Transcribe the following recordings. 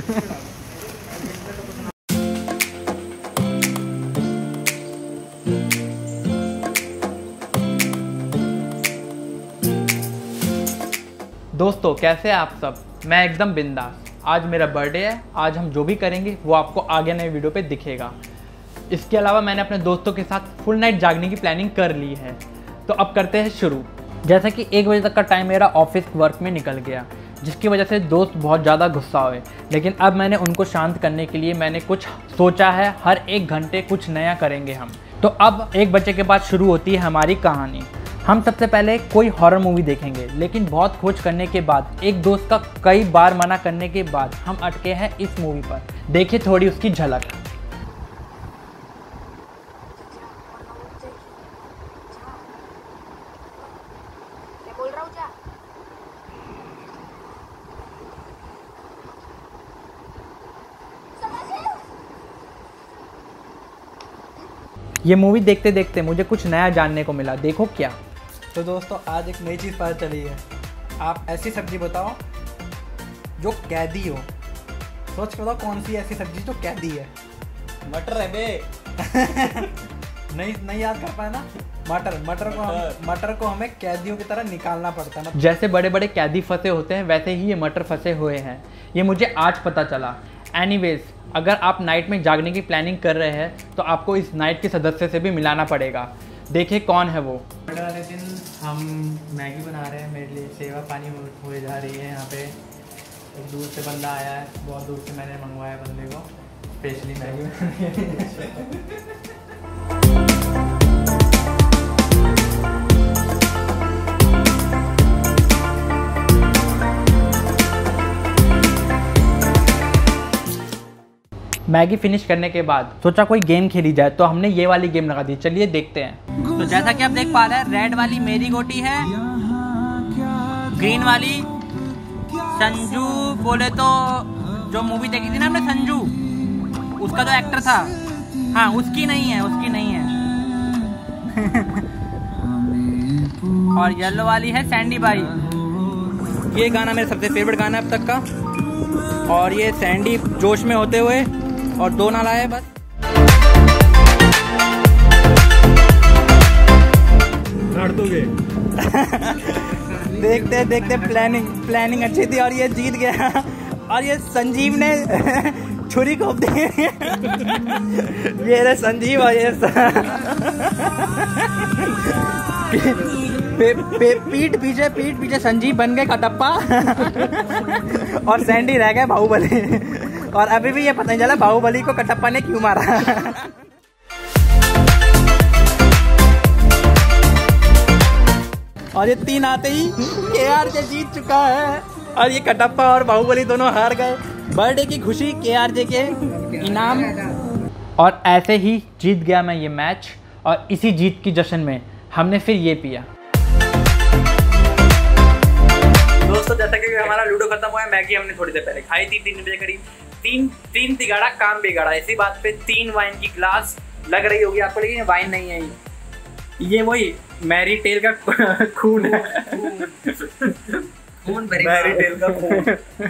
दोस्तों कैसे हैं आप सब? मैं एकदम बिंदास। आज मेरा बर्थडे है। आज हम जो भी करेंगे वो आपको आगे नए वीडियो पे दिखेगा। इसके अलावा मैंने अपने दोस्तों के साथ फुल नाइट जागने की प्लानिंग कर ली है। तो अब करते हैं शुरू। जैसा कि 1 बजे तक का टाइम मेरा ऑफिस वर्क में निकल गया, जिसकी वजह से दोस्त बहुत ज़्यादा गुस्सा हुए। लेकिन अब मैंने उनको शांत करने के लिए मैंने कुछ सोचा है। हर 1 घंटे कुछ नया करेंगे हम। तो अब 1 बजे के बाद शुरू होती है हमारी कहानी। हम सबसे पहले कोई हॉरर मूवी देखेंगे, लेकिन बहुत खोज करने के बाद, एक दोस्त का कई बार मना करने के बाद हम अटके हैं इस मूवी पर। देखिए थोड़ी उसकी झलक। ये मूवी देखते देखते मुझे कुछ नया जानने को मिला। देखो क्या। तो दोस्तों आज एक नई चीज़ पता चली है। आप ऐसी सब्जी बताओ जो कैदी हो। सोच के बताओ कौन सी ऐसी सब्जी जो कैदी है। मटर है बे। नहीं याद कर पाए ना। मटर को हमें कैदियों की तरह निकालना पड़ता है। जैसे बड़े बड़े कैदी फंसे होते हैं वैसे ही ये मटर फंसे हुए हैं। ये मुझे आज पता चला। एनीवेज, अगर आप नाइट में जागने की प्लानिंग कर रहे हैं तो आपको इस नाइट के सदस्य से भी मिलाना पड़ेगा। देखिए कौन है वो। बर्थडे वाले दिन हम मैगी बना रहे हैं। मेरे लिए सेवा पानी हो जा रही है। यहाँ पे एक दूर से बंदा आया है। बहुत दूर से मैंने मंगवाया बंदे को स्पेशली मैगी। मैगी फिनिश करने के बाद सोचा कोई गेम खेली जाए, तो हमने ये वाली गेम लगा दी। चलिए देखते हैं। तो जैसा कि आप देख पा रहे हैं, रेड वाली मेरी गोटी है, ग्रीन वाली संजू बोले तो जो मूवी देखी थी ना हमने संजू, उसका जो एक्टर था, हाँ उसकी नहीं है। और येलो वाली है सैंडी भाई। ये गाना मेरा सबसे फेवरेट गाना है अब तक का। और ये सैंडी जोश में होते हुए और 2 नाला है बस। देखते प्लानिंग अच्छी थी और ये जीत गया। और ये संजीव ने छुरी को दी। ये रे संजीव और ये पीठ पीछे संजीव बन गए कटप्पा और सैंडी रह गए बाहुबली। और अभी भी ये पता नहीं चला बाहुबली को कटप्पा ने क्यों मारा। और ये 3 आते ही KRJ जीत चुका है और ये कटप्पा और बाहुबली दोनों हार गए। बर्थडे की खुशी KRJ के इनाम। और ऐसे ही जीत गया मैं ये मैच। और इसी जीत की जश्न में हमने फिर ये पिया। दोस्तों जैसा कि हमारा लूडो खत्म हुआ है, मैगी हमने थोड़ी देर पहले खाई थी 3 बजे करीब। तीन तिगाड़ा काम बिगाड़ा। इसी बात पे 3 वाइन की ग्लास लग रही होगी आपको, लेकिन वाइन नहीं है। ये वही मैरी टेल का खून है। मैरी टेल का खून।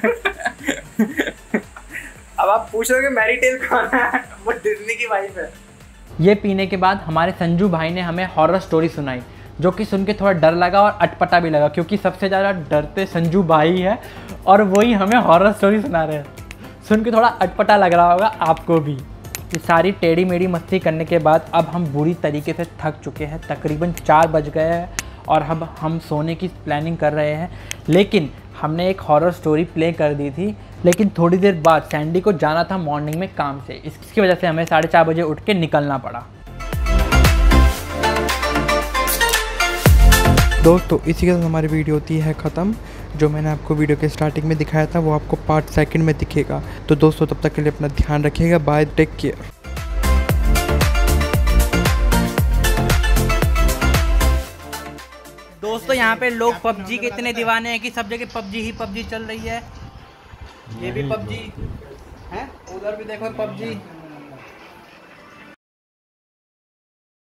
अब आप पूछ रहे हो कि मैरी टेल कौन है? वो डिज्नी की वाइफ है। ये पीने के बाद हमारे संजू भाई ने हमें हॉरर स्टोरी सुनाई, जो कि सुन के थोड़ा डर लगा और अटपटा भी लगा, क्योंकि सबसे ज़्यादा डरते संजू भाई है और वही हमें हॉरर स्टोरी सुना रहे हैं। सुन के थोड़ा अटपटा लग रहा होगा आपको भी। ये सारी टेढ़ी मेढ़ी मस्ती करने के बाद अब हम बुरी तरीके से थक चुके हैं। तकरीबन 4 बज गए हैं और अब हम सोने की प्लानिंग कर रहे हैं। लेकिन हमने एक हॉरर स्टोरी प्ले कर दी थी, लेकिन थोड़ी देर बाद सैंडी को जाना था मॉर्निंग में काम से। इसकी वजह से हमें 4:30 बजे उठ के निकलना पड़ा। दोस्तों इसी के साथ हमारी वीडियो होती है ख़त्म। जो मैंने आपको वीडियो के स्टार्टिंग में दिखाया था वो आपको पार्ट 2 में दिखेगा। तो दोस्तों तब तक के लिए अपना ध्यान रखिएगा। Bye, take care. दोस्तों यहाँ पे लोग PUBG के इतने दीवाने हैं कि सब जगह PUBG चल रही है। ये भी PUBG है, उधर भी देखो PUBG।